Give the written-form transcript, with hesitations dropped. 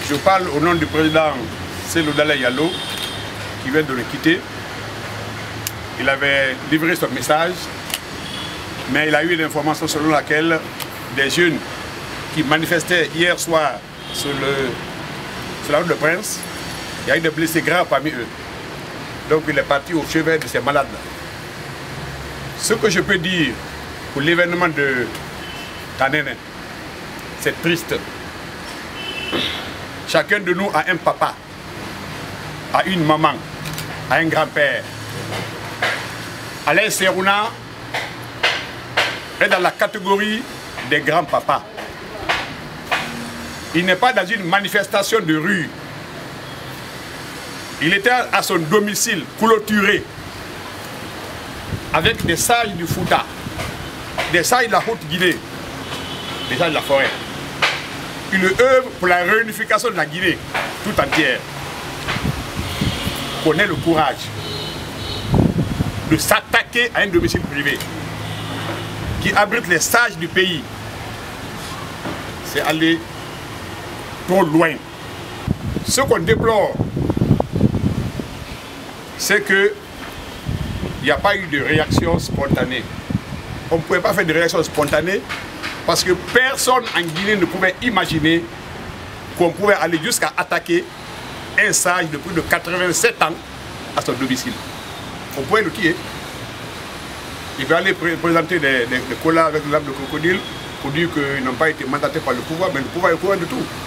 Je parle au nom du président Cellou Dalein Diallo, qui vient de le quitter. Il avait livré son message, mais il a eu une information selon laquelle des jeunes qui manifestaient hier soir sur la route de Prince, il y a eu des blessés graves parmi eux. Donc il est parti au chevet de ces malades. Ce que je peux dire pour l'événement de Tanene, c'est triste. Chacun de nous a un papa, a une maman, a un grand-père. Alain Serouna est dans la catégorie des grands-papas. Il n'est pas dans une manifestation de rue. Il était à son domicile clôturé avec des sages du Fouta, des sages de la Haute-Guinée, des sages de la forêt. Il œuvre pour la réunification de la Guinée tout entière. Il connaît le courage de s'attaquer à un domicile privé qui abrite les sages du pays. C'est aller trop loin. Ce qu'on déplore, c'est qu'il n'y a pas eu de réaction spontanée. On ne pouvait pas faire de réaction spontanée parce que personne en Guinée ne pouvait imaginer qu'on pouvait aller jusqu'à attaquer un sage de plus de 87 ans à son domicile. On pouvait le tuer. Il va aller présenter des colas avec l'âme de crocodile pour dire qu'ils n'ont pas été mandatés par le pouvoir, mais le pouvoir est au courant de tout.